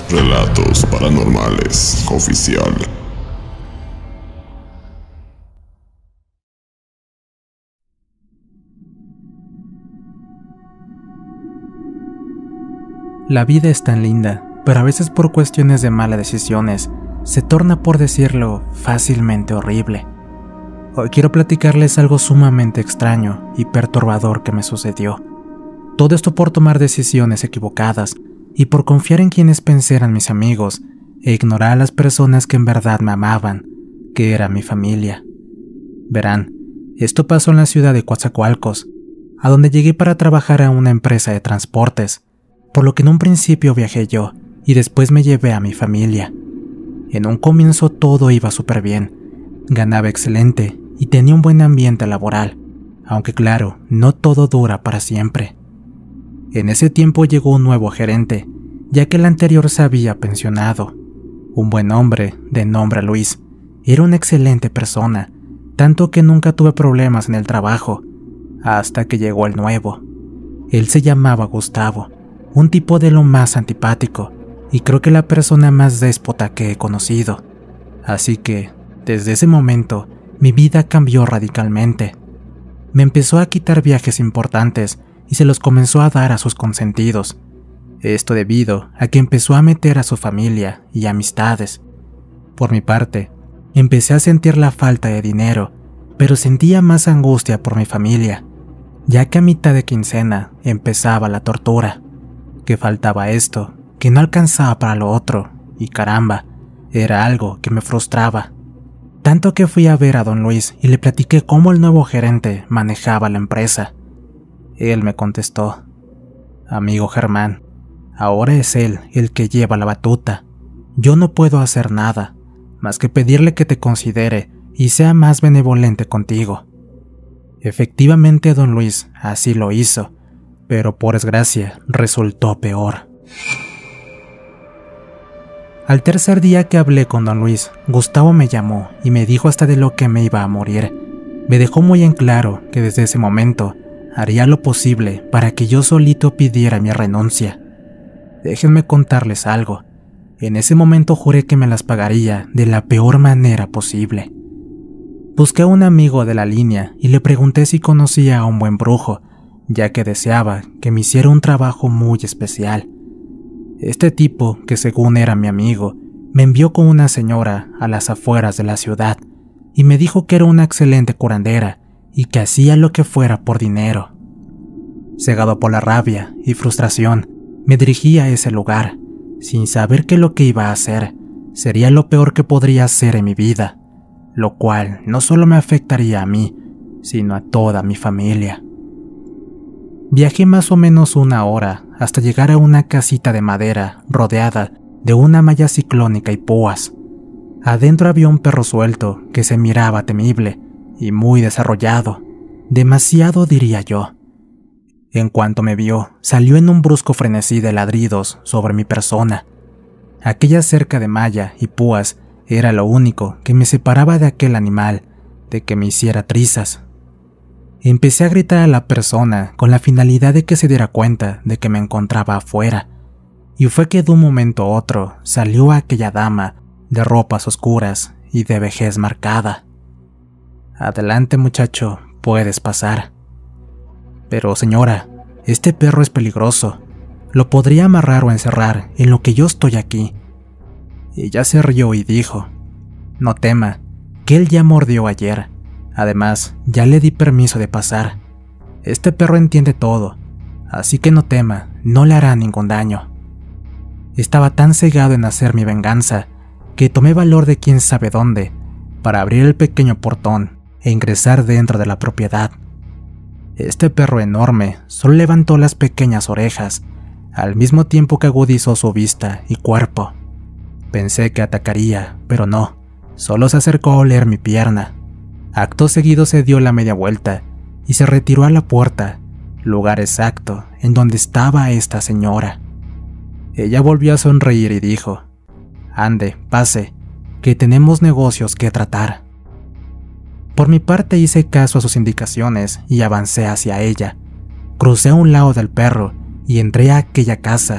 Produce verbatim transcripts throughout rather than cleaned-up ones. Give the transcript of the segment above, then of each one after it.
Relatos Paranormales Oficial. La vida es tan linda, pero a veces por cuestiones de malas decisiones, se torna, por decirlo, fácilmente horrible. Hoy quiero platicarles algo sumamente extraño y perturbador que me sucedió. Todo esto por tomar decisiones equivocadas y por confiar en quienes pensé eran mis amigos e ignorar a las personas que en verdad me amaban, que era mi familia. Verán, esto pasó en la ciudad de Coatzacoalcos, a donde llegué para trabajar a una empresa de transportes, por lo que en un principio viajé yo y después me llevé a mi familia. En un comienzo todo iba súper bien, ganaba excelente y tenía un buen ambiente laboral, aunque claro, no todo dura para siempre. En ese tiempo llegó un nuevo gerente, ya que el anterior se había pensionado. Un buen hombre, de nombre Luis, era una excelente persona, tanto que nunca tuve problemas en el trabajo, hasta que llegó el nuevo. Él se llamaba Gustavo, un tipo de lo más antipático, y creo que la persona más déspota que he conocido. Así que, desde ese momento, mi vida cambió radicalmente. Me empezó a quitar viajes importantes y se los comenzó a dar a sus consentidos. Esto debido a que empezó a meter a su familia y amistades. Por mi parte, empecé a sentir la falta de dinero, pero sentía más angustia por mi familia, ya que a mitad de quincena empezaba la tortura. Que faltaba esto, que no alcanzaba para lo otro, y caramba, era algo que me frustraba. Tanto que fui a ver a don Luis y le platiqué cómo el nuevo gerente manejaba la empresa. Él me contestó: amigo Germán, ahora es él el que lleva la batuta. Yo no puedo hacer nada, más que pedirle que te considere y sea más benevolente contigo. Efectivamente, don Luis así lo hizo, pero por desgracia resultó peor. Al tercer día que hablé con don Luis, Gustavo me llamó y me dijo hasta de lo que me iba a morir. Me dejó muy en claro que desde ese momento haría lo posible para que yo solito pidiera mi renuncia. Déjenme contarles algo. En ese momento juré que me las pagaría de la peor manera posible. Busqué a un amigo de la línea y le pregunté si conocía a un buen brujo, ya que deseaba que me hiciera un trabajo muy especial. Este tipo, que según era mi amigo, me envió con una señora a las afueras de la ciudad y me dijo que era una excelente curandera y que hacía lo que fuera por dinero. Cegado por la rabia y frustración, me dirigí a ese lugar, sin saber que lo que iba a hacer sería lo peor que podría hacer en mi vida, lo cual no solo me afectaría a mí, sino a toda mi familia. Viajé más o menos una hora hasta llegar a una casita de madera rodeada de una malla ciclónica y púas. Adentro había un perro suelto que se miraba temible y muy desarrollado, demasiado diría yo. En cuanto me vio, salió en un brusco frenesí de ladridos sobre mi persona. Aquella cerca de malla y púas era lo único que me separaba de aquel animal, de que me hiciera trizas. Empecé a gritar a la persona con la finalidad de que se diera cuenta de que me encontraba afuera, y fue que de un momento a otro salió aquella dama de ropas oscuras y de vejez marcada. Adelante, muchacho, puedes pasar. Pero señora, este perro es peligroso, lo podría amarrar o encerrar en lo que yo estoy aquí. Ella se rió y dijo: no tema, que él ya mordió ayer. Además, ya le di permiso de pasar. Este perro entiende todo, así que no tema, no le hará ningún daño. Estaba tan cegado en hacer mi venganza que tomé valor de quién sabe dónde para abrir el pequeño portón e ingresar dentro de la propiedad. Este perro enorme solo levantó las pequeñas orejas, al mismo tiempo que agudizó su vista y cuerpo. Pensé que atacaría, pero no, solo se acercó a oler mi pierna. Acto seguido se dio la media vuelta y se retiró a la puerta, lugar exacto en donde estaba esta señora. Ella volvió a sonreír y dijo: ande, pase, que tenemos negocios que tratar. Por mi parte hice caso a sus indicaciones y avancé hacia ella. Crucé a un lado del perro y entré a aquella casa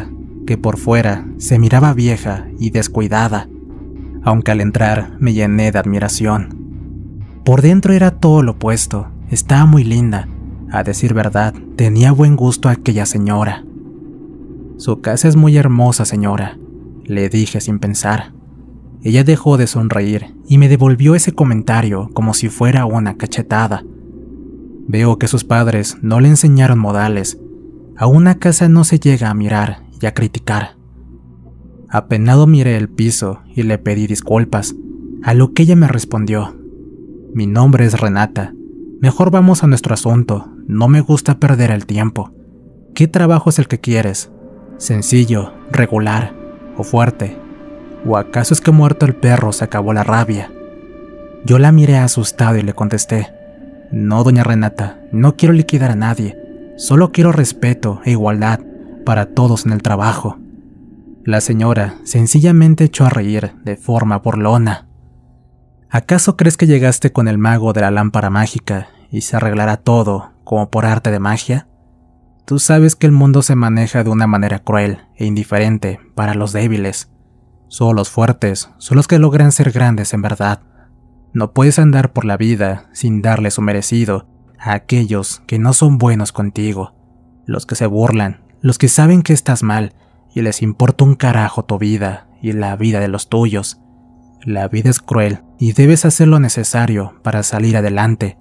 que por fuera se miraba vieja y descuidada, aunque al entrar me llené de admiración. Por dentro era todo lo opuesto, estaba muy linda, a decir verdad, tenía buen gusto aquella señora. Su casa es muy hermosa, señora, le dije sin pensar. Ella dejó de sonreír y me devolvió ese comentario como si fuera una cachetada. Veo que sus padres no le enseñaron modales. A una casa no se llega a mirar y a criticar. Apenado miré el piso y le pedí disculpas, a lo que ella me respondió: mi nombre es Renata, mejor vamos a nuestro asunto, no me gusta perder el tiempo. ¿Qué trabajo es el que quieres? ¿Sencillo, regular o fuerte? ¿O acaso es que muerto el perro se acabó la rabia? Yo la miré asustado y le contesté: no, doña Renata, no quiero liquidar a nadie, solo quiero respeto e igualdad para todos en el trabajo. La señora sencillamente echó a reír de forma burlona. ¿Acaso crees que llegaste con el mago de la lámpara mágica y se arreglará todo como por arte de magia? Tú sabes que el mundo se maneja de una manera cruel e indiferente para los débiles. Solo los fuertes son los que logran ser grandes en verdad. No puedes andar por la vida sin darle su merecido a aquellos que no son buenos contigo, los que se burlan, los que saben que estás mal y les importa un carajo tu vida y la vida de los tuyos. La vida es cruel y debes hacer lo necesario para salir adelante.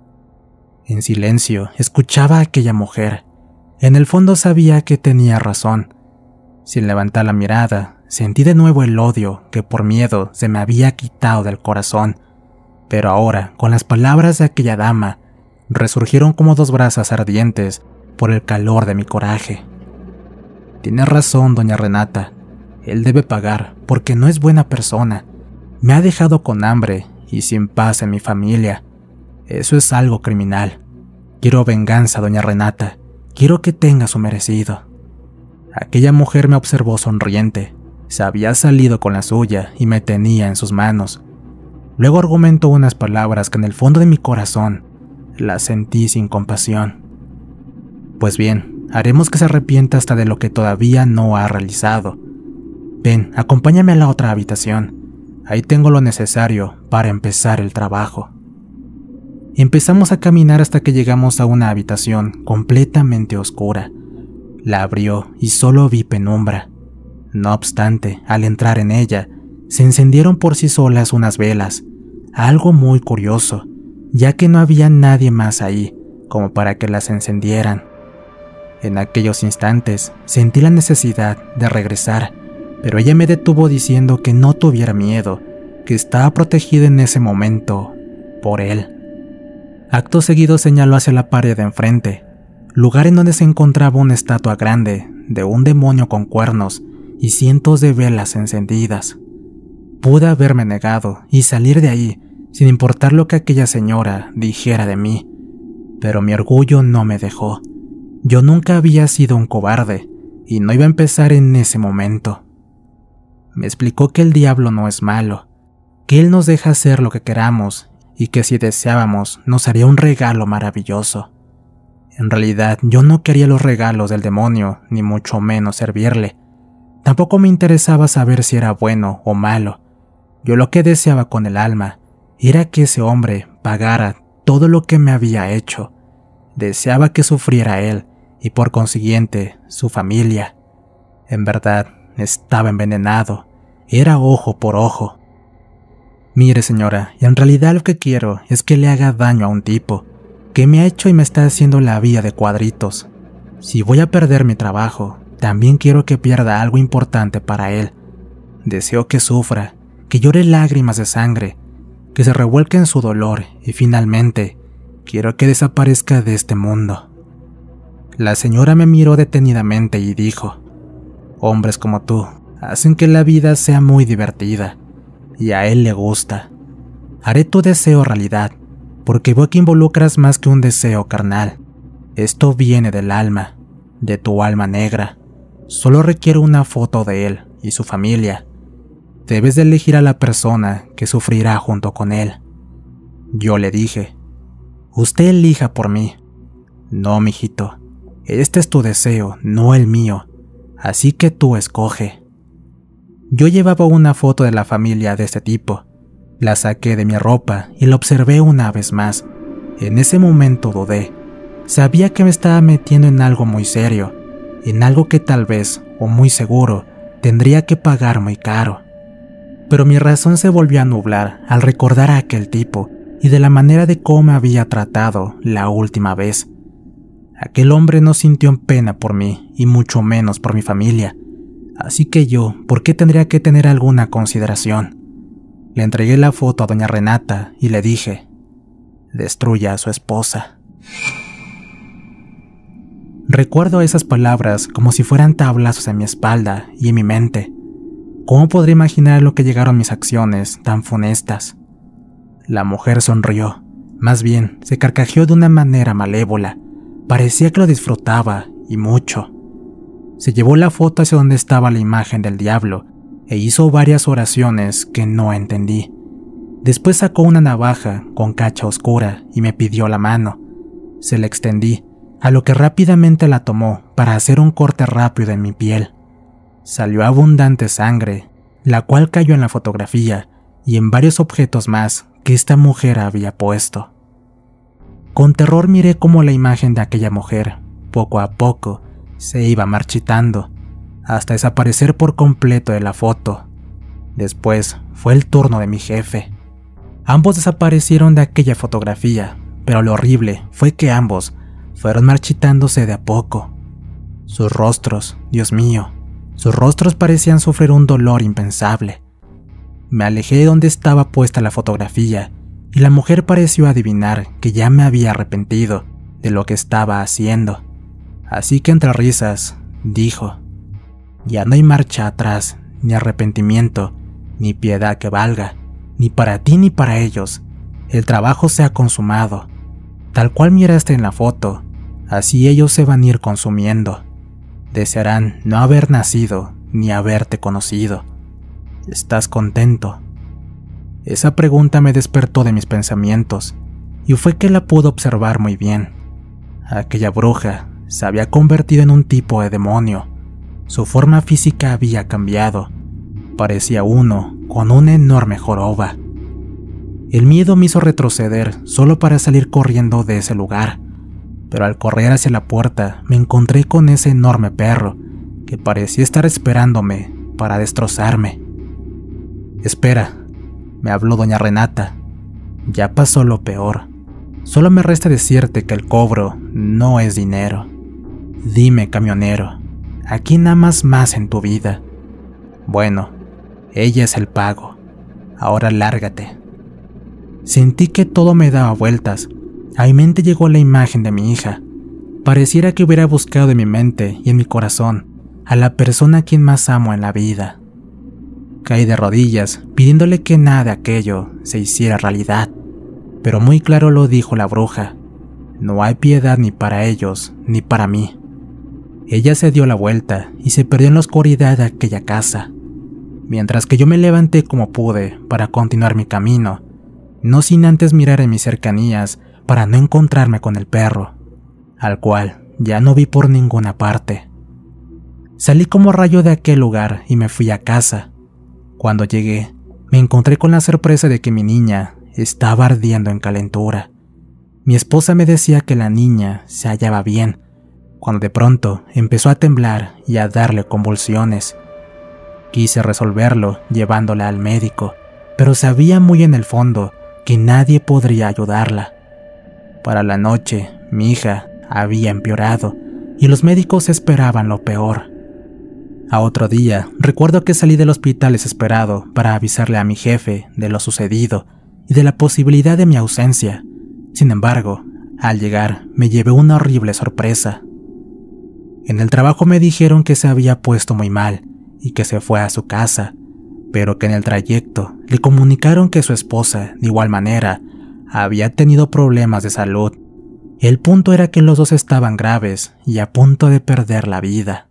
En silencio escuchaba a aquella mujer. En el fondo sabía que tenía razón. Sin levantar la mirada, sentí de nuevo el odio que por miedo se me había quitado del corazón. Pero ahora, con las palabras de aquella dama, resurgieron como dos brasas ardientes por el calor de mi coraje. Tiene razón, doña Renata. Él debe pagar porque no es buena persona. Me ha dejado con hambre y sin paz en mi familia. Eso es algo criminal. Quiero venganza, doña Renata. Quiero que tenga su merecido. Aquella mujer me observó sonriente. Se había salido con la suya y me tenía en sus manos. Luego argumentó unas palabras que en el fondo de mi corazón las sentí sin compasión. Pues bien, haremos que se arrepienta hasta de lo que todavía no ha realizado. Ven, acompáñame a la otra habitación. Ahí tengo lo necesario para empezar el trabajo. Empezamos a caminar hasta que llegamos a una habitación completamente oscura. La abrió y solo vi penumbra. No obstante, al entrar en ella, se encendieron por sí solas unas velas, algo muy curioso, ya que no había nadie más ahí como para que las encendieran. En aquellos instantes sentí la necesidad de regresar, pero ella me detuvo diciendo que no tuviera miedo, que estaba protegida en ese momento por él. Acto seguido señaló hacia la pared de enfrente, lugar en donde se encontraba una estatua grande de un demonio con cuernos y cientos de velas encendidas. Pude haberme negado y salir de ahí sin importar lo que aquella señora dijera de mí, pero mi orgullo no me dejó. Yo nunca había sido un cobarde y no iba a empezar en ese momento. Me explicó que el diablo no es malo, que él nos deja hacer lo que queramos y que si deseábamos nos haría un regalo maravilloso. En realidad yo no quería los regalos del demonio, ni mucho menos servirle. Tampoco me interesaba saber si era bueno o malo. Yo lo que deseaba con el alma era que ese hombre pagara todo lo que me había hecho. Deseaba que sufriera él y por consiguiente su familia. En verdad, estaba envenenado. Era ojo por ojo. Mire, señora, y en realidad lo que quiero es que le haga daño a un tipo que me ha hecho y me está haciendo la vida de cuadritos. Si voy a perder mi trabajo, también quiero que pierda algo importante para él. Deseo que sufra, que llore lágrimas de sangre, que se revuelque en su dolor y finalmente quiero que desaparezca de este mundo. La señora me miró detenidamente y dijo: hombres como tú hacen que la vida sea muy divertida y a él le gusta. Haré tu deseo realidad, porque veo que involucras más que un deseo carnal. Esto viene del alma, de tu alma negra. Solo requiero una foto de él y su familia. Debes de elegir a la persona que sufrirá junto con él. Yo le dije: usted elija por mí. No, mijito, este es tu deseo, no el mío. así que tú escoge. Yo llevaba una foto de la familia de este tipo. La saqué de mi ropa y la observé una vez más. En ese momento dudé. Sabía que me estaba metiendo en algo muy serio, en algo que tal vez, o muy seguro, tendría que pagar muy caro. Pero mi razón se volvió a nublar al recordar a aquel tipo y de la manera de cómo me había tratado la última vez. Aquel hombre no sintió pena por mí y mucho menos por mi familia. Así que yo, ¿por qué tendría que tener alguna consideración? Le entregué la foto a doña Renata y le dije: destruya a su esposa. Recuerdo esas palabras como si fueran tablazos en mi espalda y en mi mente. ¿Cómo podría imaginar lo que llegaron mis acciones tan funestas? La mujer sonrió, más bien se carcajeó de una manera malévola. Parecía que lo disfrutaba, y mucho. Se llevó la foto hacia donde estaba la imagen del diablo e hizo varias oraciones que no entendí. Después sacó una navaja con cacha oscura y me pidió la mano. Se la extendí, a lo que rápidamente la tomó para hacer un corte rápido en mi piel. Salió abundante sangre, la cual cayó en la fotografía y en varios objetos más que esta mujer había puesto. Con terror miré cómo la imagen de aquella mujer, poco a poco, se iba marchitando, hasta desaparecer por completo de la foto. Después fue el turno de mi jefe. Ambos desaparecieron de aquella fotografía, pero lo horrible fue que ambos fueron marchitándose de a poco. Sus rostros, Dios mío, sus rostros parecían sufrir un dolor impensable. Me alejé de donde estaba puesta la fotografía y la mujer pareció adivinar que ya me había arrepentido de lo que estaba haciendo. Así que entre risas, dijo: ya no hay marcha atrás, ni arrepentimiento, ni piedad que valga, ni para ti ni para ellos. El trabajo se ha consumado. Tal cual miraste en la foto, así ellos se van a ir consumiendo. Desearán no haber nacido, ni haberte conocido. ¿Estás contento? Esa pregunta me despertó de mis pensamientos, y fue que la pude observar muy bien. Aquella bruja se había convertido en un tipo de demonio. Su forma física había cambiado. Parecía uno con una enorme joroba. El miedo me hizo retroceder solo para salir corriendo de ese lugar, pero al correr hacia la puerta me encontré con ese enorme perro que parecía estar esperándome para destrozarme. Espera, me habló doña Renata. Ya pasó lo peor. Solo me resta decirte que el cobro no es dinero. Dime, camionero, ¿a quién amas más en tu vida? Bueno, ella es el pago. Ahora lárgate. Sentí que todo me daba vueltas. A mi mente llegó la imagen de mi hija. Pareciera que hubiera buscado en mi mente y en mi corazón a la persona a quien más amo en la vida. Caí de rodillas, pidiéndole que nada de aquello se hiciera realidad. Pero muy claro lo dijo la bruja: no hay piedad ni para ellos ni para mí. Ella se dio la vuelta y se perdió en la oscuridad de aquella casa, mientras que yo me levanté como pude para continuar mi camino, no sin antes mirar en mis cercanías para no encontrarme con el perro, al cual ya no vi por ninguna parte. Salí como rayo de aquel lugar y me fui a casa. Cuando llegué, me encontré con la sorpresa de que mi niña estaba ardiendo en calentura. Mi esposa me decía que la niña se hallaba bien, cuando de pronto empezó a temblar y a darle convulsiones. Quise resolverlo llevándola al médico, pero sabía muy en el fondo que nadie podría ayudarla. Para la noche, mi hija había empeorado y los médicos esperaban lo peor. A otro día, recuerdo que salí del hospital desesperado para avisarle a mi jefe de lo sucedido y de la posibilidad de mi ausencia. Sin embargo, al llegar, me llevé una horrible sorpresa. En el trabajo me dijeron que se había puesto muy mal y que se fue a su casa, pero que en el trayecto le comunicaron que su esposa, de igual manera, había tenido problemas de salud. El punto era que los dos estaban graves y a punto de perder la vida.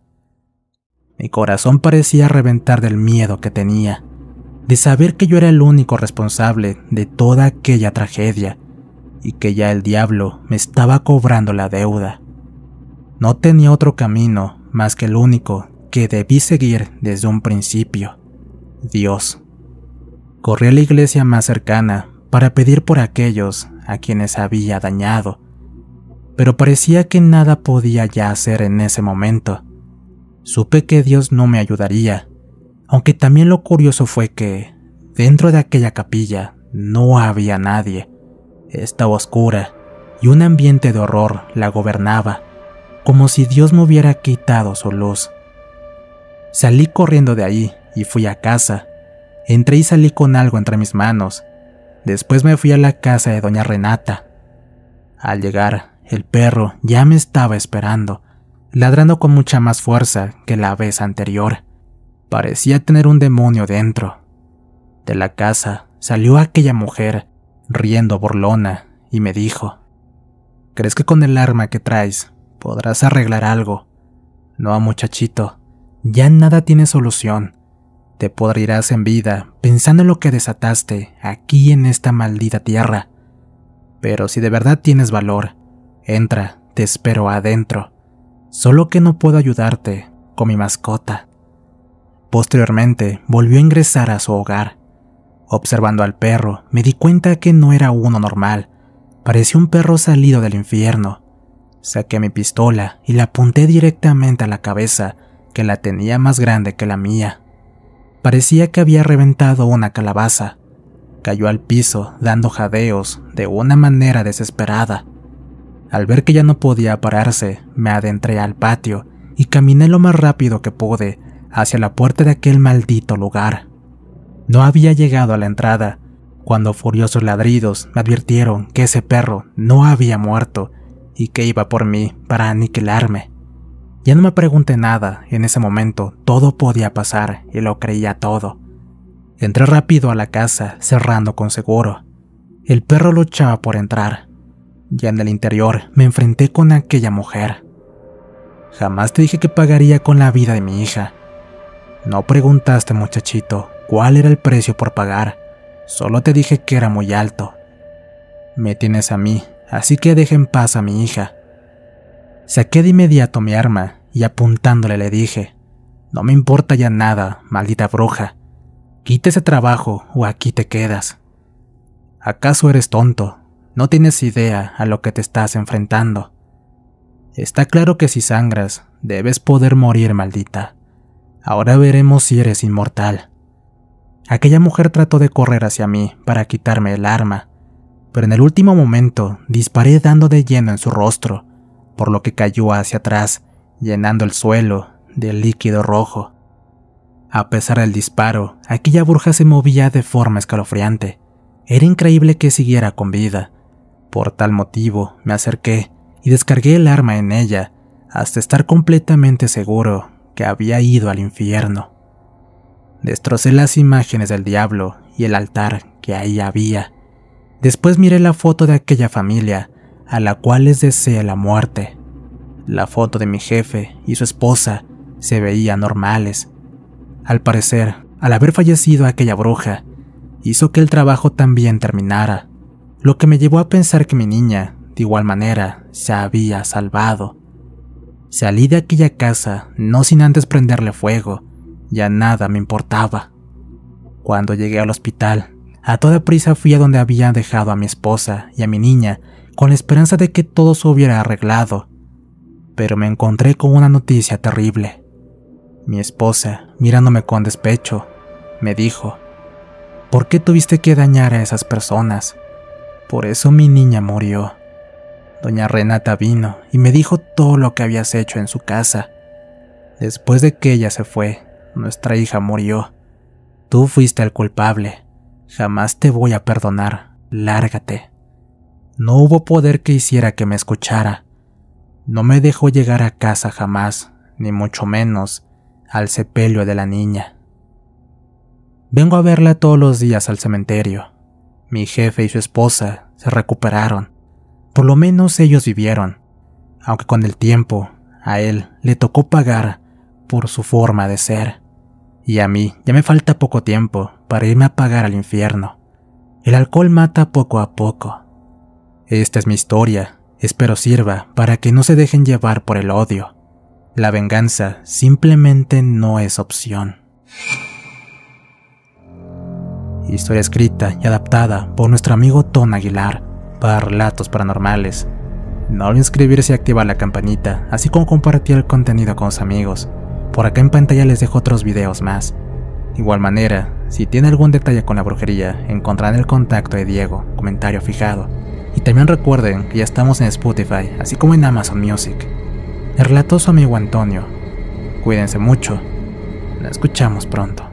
Mi corazón parecía reventar del miedo que tenía, de saber que yo era el único responsable de toda aquella tragedia y que ya el diablo me estaba cobrando la deuda. No tenía otro camino más que el único que debí seguir desde un principio: Dios. Corrí a la iglesia más cercana para pedir por aquellos a quienes había dañado, pero parecía que nada podía ya hacer en ese momento. Supe que Dios no me ayudaría, aunque también lo curioso fue que dentro de aquella capilla no había nadie. Estaba oscura y un ambiente de horror la gobernaba, como si Dios me hubiera quitado su luz. Salí corriendo de ahí y fui a casa. Entré y salí con algo entre mis manos. Después me fui a la casa de doña Renata. Al llegar, el perro ya me estaba esperando, ladrando con mucha más fuerza que la vez anterior. Parecía tener un demonio dentro. De la casa salió aquella mujer, riendo burlona, y me dijo: ¿crees que con el arma que traes podrás arreglar algo? No, muchachito, ya nada tiene solución. Te podrirás en vida pensando en lo que desataste aquí en esta maldita tierra. Pero si de verdad tienes valor, entra, te espero adentro. Solo que no puedo ayudarte con mi mascota. Posteriormente volvió a ingresar a su hogar. Observando al perro, me di cuenta que no era uno normal. Parecía un perro salido del infierno. Saqué mi pistola y la apunté directamente a la cabeza, que la tenía más grande que la mía. Parecía que había reventado una calabaza. Cayó al piso dando jadeos de una manera desesperada. Al ver que ya no podía pararse, me adentré al patio y caminé lo más rápido que pude hacia la puerta de aquel maldito lugar. No había llegado a la entrada cuando furiosos ladridos me advirtieron que ese perro no había muerto y que iba por mí para aniquilarme. Ya no me pregunté nada, en ese momento todo podía pasar y lo creía todo. Entré rápido a la casa, cerrando con seguro. El perro luchaba por entrar. Ya en el interior me enfrenté con aquella mujer. Jamás te dije que pagaría con la vida de mi hija. No preguntaste, muchachito, cuál era el precio por pagar. Solo te dije que era muy alto. Me tienes a mí, así que deja en paz a mi hija. Saqué de inmediato mi arma y apuntándole le dije: no me importa ya nada, maldita bruja. Quita ese trabajo o aquí te quedas. ¿Acaso eres tonto? No tienes idea a lo que te estás enfrentando. Está claro que si sangras, debes poder morir, maldita. Ahora veremos si eres inmortal. Aquella mujer trató de correr hacia mí para quitarme el arma, pero en el último momento disparé dando de lleno en su rostro, por lo que cayó hacia atrás, llenando el suelo de líquido rojo. A pesar del disparo, aquella bruja se movía de forma escalofriante. Era increíble que siguiera con vida. Por tal motivo, me acerqué y descargué el arma en ella, hasta estar completamente seguro que había ido al infierno. Destrocé las imágenes del diablo y el altar que ahí había. Después miré la foto de aquella familia, a la cual les deseé la muerte. La foto de mi jefe y su esposa se veían normales. Al parecer, al haber fallecido aquella bruja, hizo que el trabajo también terminara, lo que me llevó a pensar que mi niña, de igual manera, se había salvado. Salí de aquella casa, no sin antes prenderle fuego, ya nada me importaba. Cuando llegué al hospital, a toda prisa fui a donde había dejado a mi esposa y a mi niña, con la esperanza de que todo se hubiera arreglado. Pero me encontré con una noticia terrible. Mi esposa, mirándome con despecho, me dijo: ¿por qué tuviste que dañar a esas personas? Por eso mi niña murió. Doña Renata vino y me dijo todo lo que habías hecho en su casa. Después de que ella se fue, nuestra hija murió. Tú fuiste el culpable. Jamás te voy a perdonar. Lárgate. No hubo poder que hiciera que me escuchara. No me dejó llegar a casa jamás, ni mucho menos al sepelio de la niña. Vengo a verla todos los días al cementerio. Mi jefe y su esposa se recuperaron. Por lo menos ellos vivieron, aunque con el tiempo a él le tocó pagar por su forma de ser. Y a mí ya me falta poco tiempo para irme a pagar al infierno. El alcohol mata poco a poco. Esta es mi historia, espero sirva para que no se dejen llevar por el odio. La venganza simplemente no es opción. Historia escrita y adaptada por nuestro amigo Ton Aguilar para Relatos Paranormales. No olviden suscribirse y activar la campanita, así como compartir el contenido con sus amigos. Por acá en pantalla les dejo otros videos más. De igual manera, si tiene algún detalle con la brujería, encontrarán el contacto de Diego, comentario fijado. Y también recuerden que ya estamos en Spotify, así como en Amazon Music. Les relató su amigo Antonio. Cuídense mucho. Nos escuchamos pronto.